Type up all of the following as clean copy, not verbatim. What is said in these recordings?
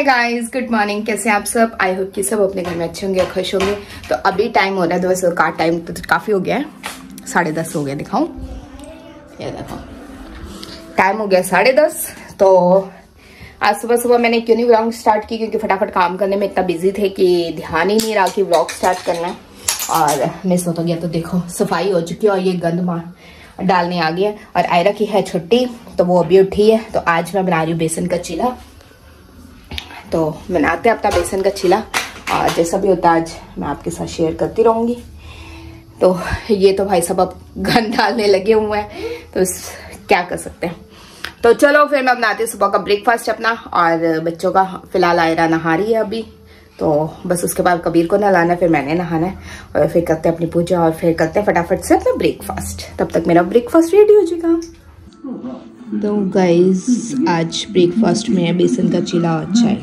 Hi guys, good morning. कैसे आप सब? आई होप कि सब अपने घर में अच्छे होंगे, खुश होंगे। तो अभी टाइम हो रहा है, तो वैसे का टाइम तो काफ़ी हो गया है, 10:30 हो गया। दिखाऊं, ये देखो टाइम हो गया 10:30। तो आज सुबह सुबह मैंने क्यों नहीं व्लॉग स्टार्ट की, क्योंकि फटाफट काम करने में इतना बिजी थे कि ध्यान ही नहीं रहा कि व्लॉग स्टार्ट करना है, और मिस हो तो गया। तो देखो सफाई हो चुकी है और ये गंद मार डालने आ गया। और आयरा की है छुट्टी, तो वो अभी उठी है। तो आज मैं बना रही हूँ बेसन का चीला। तो बनाते हैं अपना बेसन का चीला, और जैसा भी होता है आज मैं आपके साथ शेयर करती रहूँगी। तो ये तो भाई सब अब गंद डालने लगे हुए हैं, तो क्या कर सकते हैं। तो चलो फिर मैं बनाती हूँ सुबह का ब्रेकफास्ट अपना, और बच्चों का। फिलहाल आयरा नहा रही है अभी, तो बस उसके बाद कबीर को नहलाना है, फिर मैंने नहाना है, और फिर करते हैं अपनी पूजा, और फिर करते हैं फटाफट से अपना ब्रेकफास्ट। तब तक मेरा ब्रेकफास्ट रेडी हो जाएगा। तो गाइस आज ब्रेकफास्ट में है बेसन का चीला और चाय।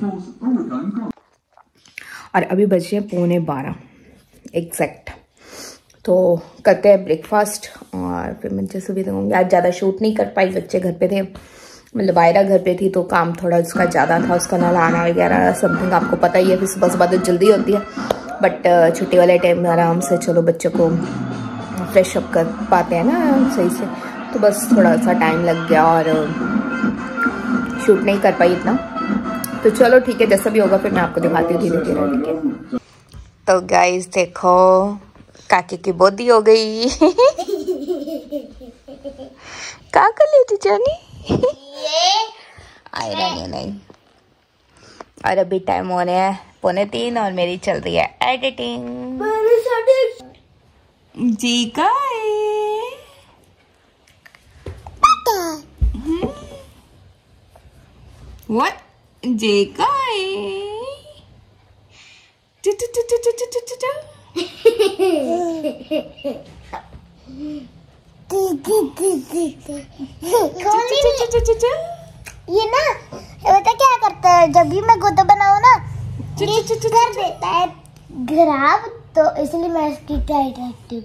और अभी बजे हैं 11:15 एग्जैक्ट। तो करते हैं ब्रेकफास्ट, और फिर मैं जैसे भी देखूँगी। आज ज़्यादा शूट नहीं कर पाई, बच्चे घर पे थे, मतलब आयरा घर पे थी, तो काम थोड़ा उसका ज़्यादा था, उसका नहलाना वगैरह समथिंग आपको पता ही है। फिर सुबह सुबह तो जल्दी होती है, बट छुट्टी वाले टाइम आराम से चलो बच्चों को फ्रेश अप कर पाते हैं ना सही से। तो बस थोड़ा सा टाइम लग गया और शूट नहीं कर पाई इतना। तो चलो ठीक है, जैसा भी होगा फिर मैं आपको दिखाती हूँ धीरे धीरे, ठीक है। तो गाइस देखो काकी की बोदी हो गई। क्या कर ली थी जानी? आयरा ने नहीं। और अभी टाइम हो रहे हैं 2:45 और मेरी चल रही है एडिटिंग। जी का What? Jekai. ये ना बता क्या करता है, जब भी मैं गोता बनाऊँ ना ये कर देता है खराब, तो इसलिए मैं इसकी टाइट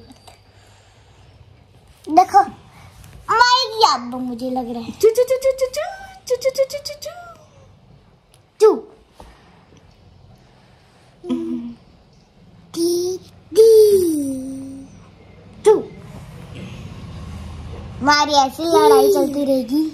देखो मारेगी अब मुझे लग रहा है। हमारी ऐसी लड़ाई चलती रहेगी।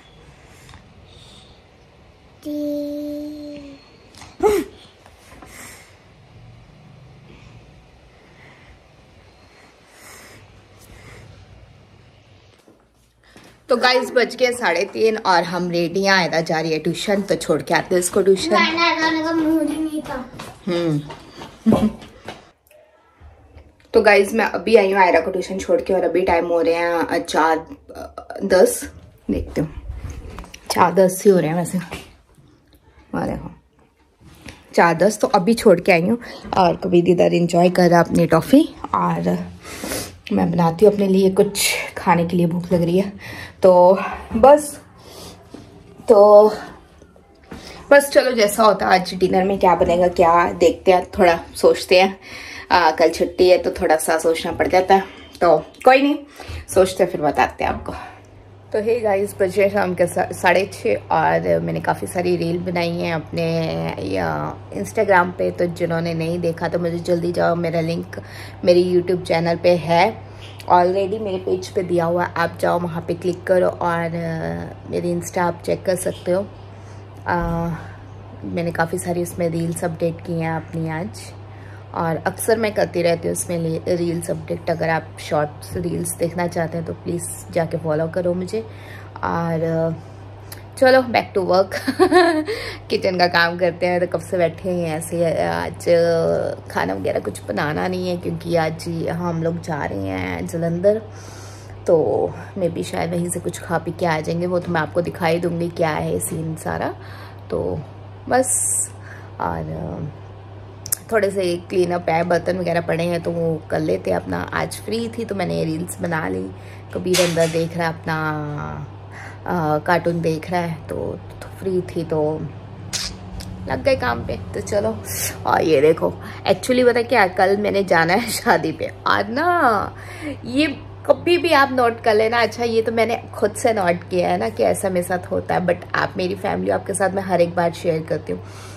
तो गाइस बज गए 3:30 और हम रेडी हैं। आयरा जा रही है ट्यूशन, तो छोड़ के आते हैं इसको ट्यूशन। तो गाइस मैं अभी आई हूँ आयरा को ट्यूशन छोड़ के, और अभी टाइम हो रहे हैं 4:10। देखते हो 4:10 ही हो रहे हैं वैसे। और देखो 4:10, तो अभी छोड़ के आई हूँ। और कभी इधर इंजॉय कर रहा अपनी टॉफ़ी, और मैं बनाती हूँ अपने लिए कुछ खाने के लिए, भूख लग रही है। तो बस चलो जैसा होता है। आज डिनर में क्या बनेगा क्या देखते हैं, थोड़ा सोचते हैं। कल छुट्टी है तो थोड़ा सा सोचना पड़ जाता है, तो कोई नहीं, सोचते हैं फिर बताते हैं आपको। तो हे गाइस बजे शाम के 6:30, और मैंने काफ़ी सारी रील बनाई हैं अपने इंस्टाग्राम पे। तो जिन्होंने नहीं देखा तो मुझे जल्दी जाओ, मेरा लिंक मेरी यूट्यूब चैनल पे है ऑलरेडी, मेरे पेज पे दिया हुआ है, आप जाओ वहाँ पे क्लिक करो, और मेरी इंस्टा आप चेक कर सकते हो। मैंने काफ़ी सारी उसमें रील्स अपडेट की हैं अपनी आज, और अक्सर मैं करती रहती हूँ उसमें रील्स अपडेट। अगर आप शॉर्ट्स रील्स देखना चाहते हैं तो प्लीज़ जाके फॉलो करो मुझे। और चलो बैक टू वर्क। किचन का काम करते हैं। तो कब से बैठे हैं ऐसे। आज खाना वगैरह कुछ बनाना नहीं है, क्योंकि आज हम लोग जा रहे हैं जलंधर, तो मैं भी शायद वहीं से कुछ खा पी के आ जाएंगे। वो तो मैं आपको दिखाई दूँगी क्या है सीन सारा। तो बस, और थोड़े से क्लीन अप है, बर्तन वगैरह पड़े हैं तो वो कर लेते हैं अपना। आज फ्री थी तो मैंने रील्स बना ली। कबीर अंदर देख रहा है अपना कार्टून देख रहा है, तो फ्री थी तो लग गए काम पे। तो चलो, और ये देखो एक्चुअली पता क्या, कल मैंने जाना है शादी पे। आज ना ये कभी भी आप नोट कर लेना। अच्छा ये तो मैंने खुद से नोट किया है ना कि ऐसा मेरे साथ होता है, बट आप मेरी फैमिली, आपके साथ मैं हर एक बार शेयर करती हूँ।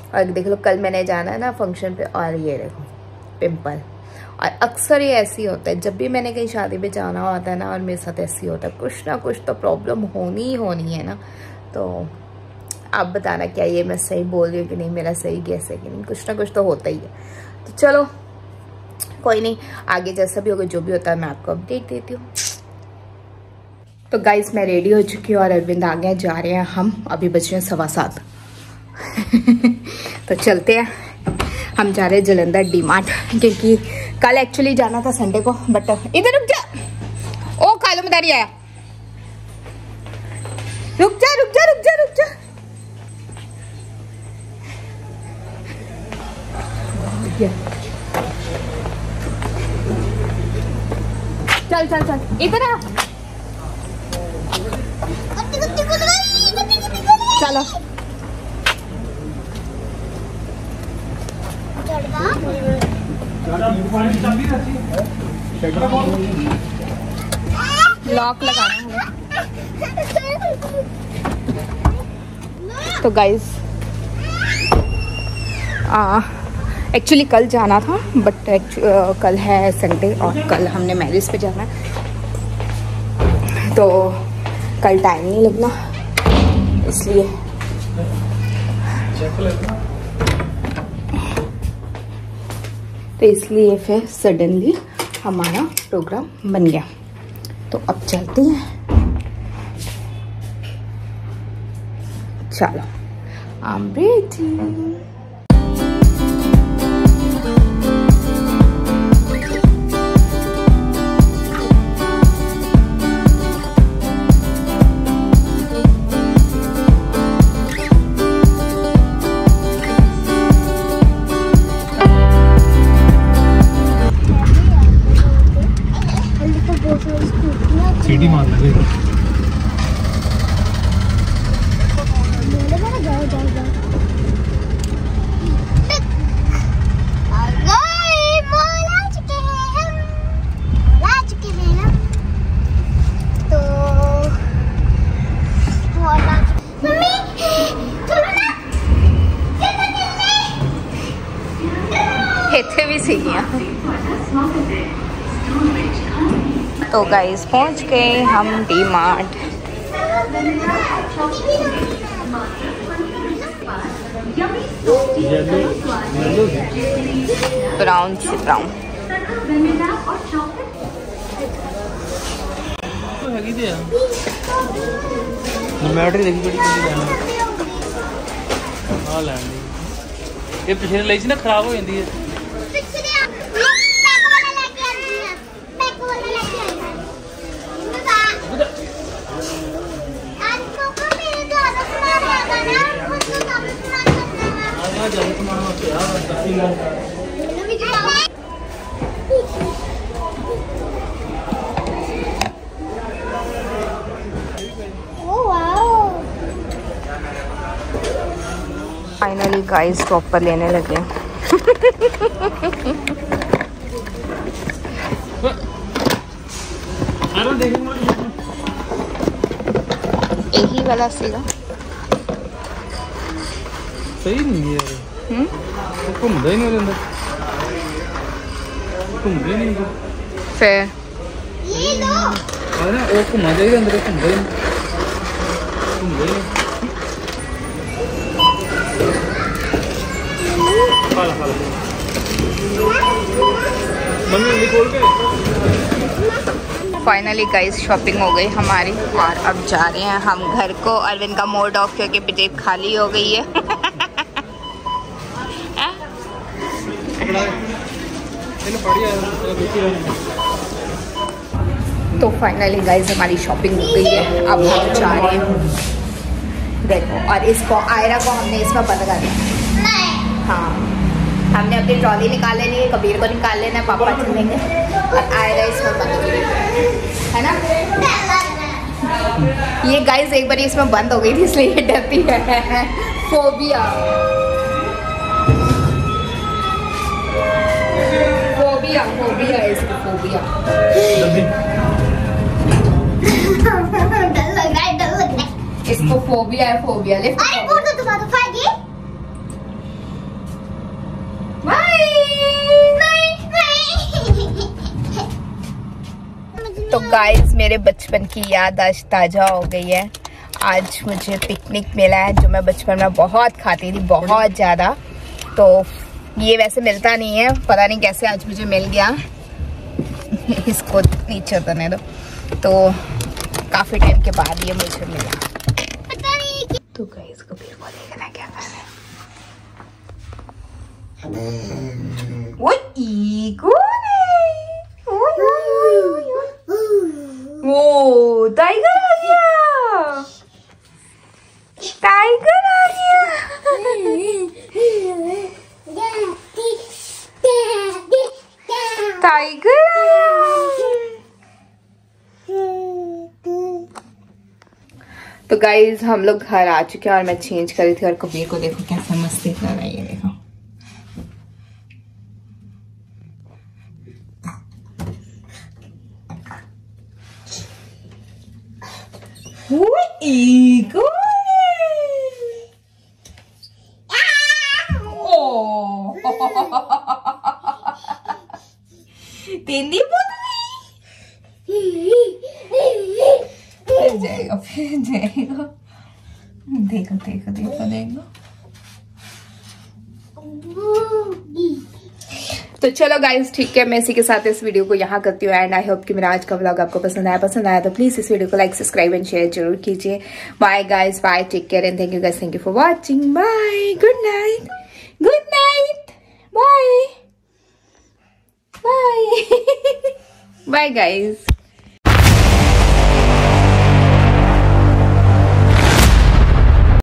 और देख लो कल मैंने जाना है ना फंक्शन पे, और ये देखो पिंपल। और अक्सर ये ऐसी होता है, जब भी मैंने कहीं शादी पे जाना होता है ना, और मेरे साथ ऐसी होता है, कुछ ना कुछ तो प्रॉब्लम होनी ही होनी है ना। तो आप बताना क्या ये मैं सही बोल रही हूँ कि नहीं, मेरा सही गैस है कि नहीं, कुछ ना कुछ तो होता ही है। तो चलो कोई नहीं, आगे जैसा भी होगा जो भी होता है मैं आपको अपडेट देती हूँ। तो गाइस मैं रेडी हो चुकी हूँ और अरविंद आ गया, जा रहे हैं हम, अभी बज रहे हैं 7:15। तो चलते हैं, हम जा रहे हैं जलंधर डी-मार्ट, क्योंकि कल एक्चुअली जाना था संडे को, बट इधर रुक जा, ओ कालो मदारी आया, रुक जा रुक जा रुक जा रुक जा। चल चल चल इधर आ, चलो लॉक लगाना है। तो गाइस एक्चुअली कल जाना था, बट कल है संडे और कल हमने मैरिज पे जाना है, तो कल टाइम नहीं लगना, इसलिए फिर सडनली हमारा प्रोग्राम बन गया। तो अब चलते हैं, चलो I'm ready। सीढ़ी मार लगे। इतने भी सीखियाँ। तो गाइस पहुंच गए हम डी-मार्ट। ब्राउन से ब्राउन ये पिछले लाई ना खराब हो जाती है। फाइनली गाइस टॉप पर लेने लगे। यही वाला सीगा सही नहीं है यार। घूमदा ही नहीं अंदर, घूमदे नहीं फिर ये लो ना वो घूमना चाहिए अंदर, घूमदा ही फाइनली गाइस शॉपिंग हो गई हमारी और अब जा रहे हैं हम घर को। अरविंद का मूड ऑफ क्योंकि जेब खाली हो गई है। तो फाइनली गाइस हमारी शॉपिंग हो गई है, अब हम जा रहे हैं। देखो और इसको आयरा को हमने इसमें बंद कर दिया। हाँ हमने अपनी ट्रॉली निकाल लेनी है, कबीर को निकाल लेना है, पापा चलेंगे और आयरा इसमें बंद है ना। ये गाइस एक बार इसमें बंद हो गई थी इसलिए ये डरती है। फोबिया फोबिया फोबिया है इसको, फोबिया। डर लग रहा है इसको फोबिया है, फोबिया। लिफ्ट गाइस मेरे बचपन की याद आज ताजा हो गई है। आज मुझे पिकनिक मिला है जो मैं बचपन में बहुत खाती थी, बहुत ज्यादा। तो ये वैसे मिलता नहीं है, पता नहीं कैसे आज मुझे मिल गया। इसको नीचे उतरने दो। तो काफी टाइम के बाद ये मुझे मिला। तो गाइस कबीर को देखना क्या कर रहे हैं। वो कौन है? वो टाइगर आ गया, टाइगर आ गया। टाइगर आया। तो गाइज हम लोग घर आ चुके हैं और मैं चेंज कर रही थी और कबीर को देखो कैसा मस्ती कर रहा है। ये देखो तेंदी फिर जाएगा, फिर जाएगा। देखो देखो देखो देखो। तो चलो गाइस ठीक है, मैं इसी के साथ इस वीडियो को यहाँ करती हूँ एंड आई होप कि मेरा आज का व्लॉग आपको पसंद आया तो प्लीज इस वीडियो को लाइक सब्सक्राइब एंड शेयर जरूर कीजिए। Bye guys, bye, take care and thank you guys, thank you for watching. Bye, good night, good night, bye bye bye guys.